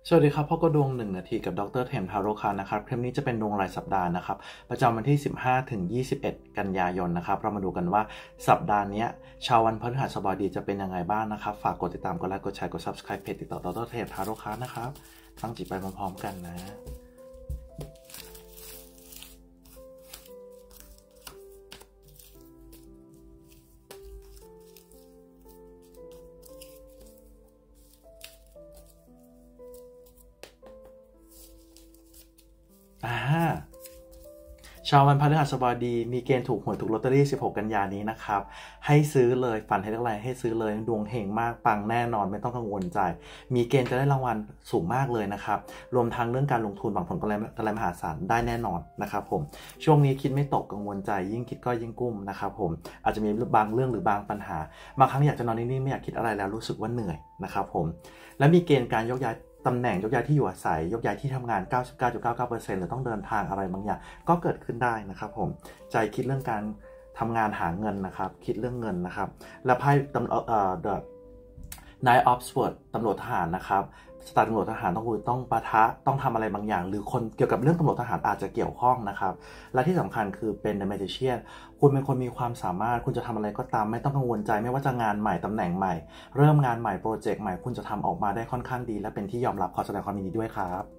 สวัสดีครับพ่อก็ดวง1 นาทีกับดรเทมทาโร่คันนะครับคลิปนี้จะเป็นดวงรายสัปดาห์นะครับประจำวันที่15ถึง21กันยายนนะครับเรามาดูกันว่าสัปดาห์นี้ชาววันพฤหัสบดีจะเป็นยังไงบ้างนะครับฝากกดติดตามกดไลค์กดแชร์กด Subscribe เพจติดต่อดรเทมทาโร่คันนะครับตั้งจิตไปพร้อมๆกันนะชาววันพฤหัสบดีมีเกณฑ์ถูกหวยถูกลอตเตอรี่16กันยานี้นะครับให้ซื้อเลยฝันให้เท่าไหร่ให้ซื้อเลยดวงเฮงมากปังแน่นอนไม่ต้องกังวลใจมีเกณฑ์จะได้รางวัลสูงมากเลยนะครับรวมทั้งเรื่องการลงทุนหวังผลกำไรมหาศาลได้แน่นอนนะครับผมช่วงนี้คิดไม่ตกกังวลใจยิ่งคิดก็ยิ่งกุ้มนะครับผมอาจจะมีบางเรื่องหรือบางปัญหาบางครั้งอยากจะนอนนิ่งๆไม่อยากคิดอะไรแล้วรู้สึกว่าเหนื่อยนะครับผมและมีเกณฑ์การยกย้ายตำแหน่งยกย้ายที่อยู่อาศัยยกย้ายที่ทำงาน 99.99% หรือต้องเดินทางอะไรบางอย่างก็เกิดขึ้นได้นะครับผมใจคิดเรื่องการทำงานหาเงินนะครับคิดเรื่องเงินนะครับและไพ่The Knight of Swords ตำรวจทหารนะครับสไตล์ตำรวจทหารต้องปะทะต้องทำอะไรบางอย่างหรือคนเกี่ยวกับเรื่องตำรวจทหารอาจจะเกี่ยวข้องนะครับและที่สำคัญคือเป็น The Magician คุณเป็นคนมีความสามารถคุณจะทำอะไรก็ตามไม่ต้องกังวลใจไม่ว่าจะงานใหม่ตำแหน่งใหม่เริ่มงานใหม่โปรเจกต์ใหม่คุณจะทำออกมาได้ค่อนข้างดีและเป็นที่ยอมรับขอแสดงความยินดีด้วยครับ